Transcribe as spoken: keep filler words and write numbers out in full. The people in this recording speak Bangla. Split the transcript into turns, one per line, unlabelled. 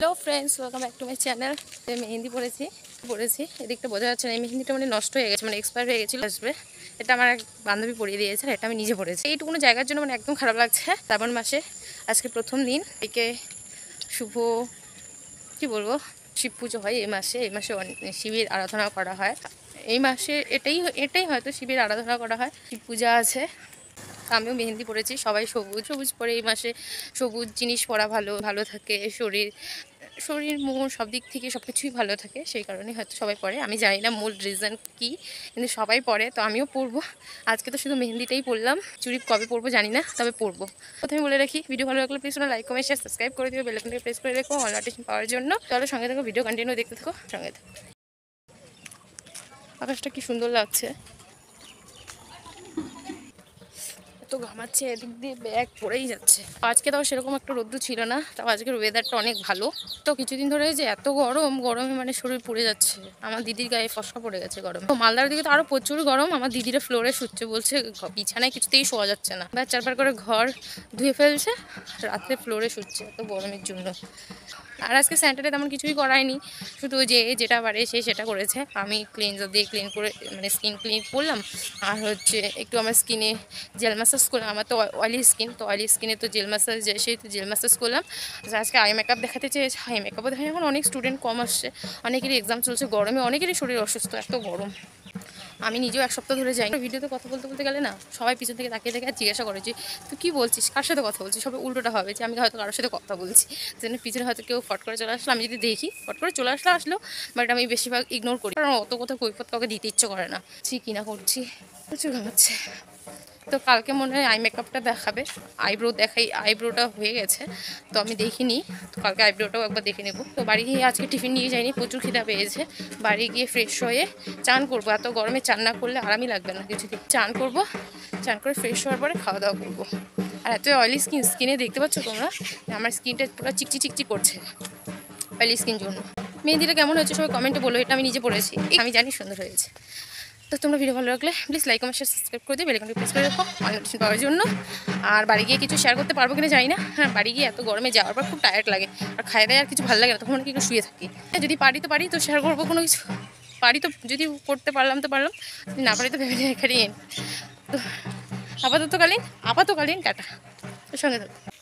Hello friends, welcome back to my channel. Mehndi পড়েছি পড়েছি এদিকটা বোঝা যাচ্ছে না, এই মেহেন্দিটা মানে নষ্ট হয়ে গেছে, মানে এক্সপায়ার হয়ে গেছিলো। আসবে এটা আমার এক বান্ধবী পরিয়ে দিয়েছে, এটা আমি নিজে পড়েছি। এইটুকুনো জায়গার জন্য মানে একদম খারাপ লাগছে। শ্রাবণ মাসে আজকে প্রথম দিন, একে শুভ কি বলবো, শিব পুজো হয় এই মাসে। এই মাসে শিবের আরাধনা করা হয় এই মাসে, এটাই এটাই হয়তো শিবের আরাধনা করা হয়, শিব পূজা আছে। আমিও মেহেন্দি পরেছি, সবাই সবুজ সবুজ পরে এই মাসে সবুজ জিনিস পরা ভালো ভালো থাকে, শরীর শরীর মন সব দিক থেকে সব কিছুই ভালো থাকে, সেই কারণে হয়তো সবাই পরে। আমি জানি না মূল রিজন কি, কিন্তু সবাই পরে, তো আমিও পরবো। আজকে তো শুধু মেহেন্দিটাই পরলাম, চুড়ি কবে পরবো জানি না, তবে পরবো। প্রথমে বলে রাখি, ভিডিও ভালো লাগলে please like comment share subscribe করে দিও, বেল আইকনটা প্রেস করে রেখো অল নোটিফিকেশন পাওয়ার জন্য। তাহলে সঙ্গে থাকো, ভিডিও কন্টিনিউ দেখতে থাকো, সঙ্গে থাকো। আকাশটা কি সুন্দর লাগছে, তো ঘামাচ্ছে, এদিক দিয়ে ব্যাগ পড়েই যাচ্ছে। আজকে তাও সেরকম একটা রোদ্দু ছিল না, তাও আজকের ওয়েদারটা অনেক ভালো। তো কিছুদিন ধরে যে এত গরম, গরমে মানে শরীর পুড়ে যাচ্ছে। আমার দিদির গায়ে ফসকা পড়ে গেছে গরম। তো মালদার দিকে তো আরো প্রচুর গরম। আমার দিদিরা ফ্লোরে শুচ্ছে, বলছে বিছানায় কিছুতেই শোয়া যাচ্ছে না, বা চারবার করে ঘর ধুয়ে ফেলছে, রাত্রে ফ্লোরে শুচ্ছে এত গরমের জন্য। আর আজকে স্যানিটারি তেমন কিছুই করায়নি, শুধু যে যেটা পারে সে সেটা করেছে। আমি ক্লিনজার দিয়ে ক্লিন করে মানে স্কিন ক্লিন করলাম, আর হচ্ছে একটু আমার স্কিনে জেল ম্যাসাজ করলাম। আমার তো অয়েলি স্কিন, তো অয়েলি স্কিনে তো জেল ম্যাসাজ, সেই তো জেল ম্যাসাজ করলাম। আজকে আই মেকআপ দেখাতে চেয়েছে, আই মেকআপও দেখে এখন অনেক স্টুডেন্ট কম আসছে, অনেকেরই এক্সাম চলছে, গরমে অনেকেরই শরীর অসুস্থ, এত গরম। আমি নিজেও এক সপ্তাহ ধরে যাই। ভিডিওতে কথা বলতে বলতে গেলে না, সবাই পিছন থেকে তাকিয়ে দেখে আর জিজ্ঞাসা করে যে তুই কী বলছিস, কার সাথে কথা বলছিস। সবাই উল্টোটা হবে যে আমি হয়তো কারোর সাথে কথা বলছি, যেন পিছনে হয়তো কেউ ফট করে চলে আসলো। আমি যদি দেখি ফট করে চলে আসলে আসলো, বাট আমি বেশিরভাগ ইগনোর করি, কারণ অত কথা কৈফত কাউকে দিতে ইচ্ছে করে না। সি কিনা করছি, প্রচুর ঘামাচ্ছে। তো কালকে মনে হয় আই মেকআপটা দেখাবে, আইব্রো দেখাই, আইব্রোটা হয়ে গেছে তো আমি দেখিনি, তো কালকে আইব্রোটাও একবার দেখে নেব। তো বাড়ি গিয়ে আজকে টিফিন নিয়ে যাইনি, প্রচুর খিদা পেয়েছে। বাড়ি গিয়ে ফ্রেশ হয়ে চান করবো, এত গরমে চান না করলে আরামই লাগবে না কিছুদিন। চান করবো, চান করে ফ্রেশ হওয়ার পরে খাওয়া দাওয়া করবো। আর এত অয়েলি স্কিন, স্কিনে দেখতে পাচ্ছ তোমরা আমার স্কিনটা পুরো চিকচি চিকচি করছে, অয়েলি স্কিন জন্য। মেহেন্দিটা কেমন হয়েছে সবাই কমেন্টে বলো, এটা আমি নিজে পড়েছি, আমি জানি সুন্দর হয়েছে। তো তোমরা ভিডিও ভালো লাগলে please like comment share subscribe করে দিও, বেল আইকনটা প্রেস করে রাখো অল নোটিফিকেশন পাওয়ার জন্য। আর বাড়ি গিয়ে কিছু শেয়ার করতে পারবো কিনা জানি না। হ্যাঁ, বাড়ি গিয়ে এত গরমে যাওয়ার পর খুব টায়ার্ড লাগে, আর খাই দেয় আর কিছু ভালো লাগে না, তখন অনেক একটু শুয়ে থাকি। যদি পারি তো পারি তো শেয়ার করবো কোনো কিছু, পারি তো যদি করতে পারলাম তো পারলাম, যদি না পারি তো ভেবে নিয়ে এখানে। তো আপাততকালীন আপাতকালীন টাটা, সঙ্গে থাকো।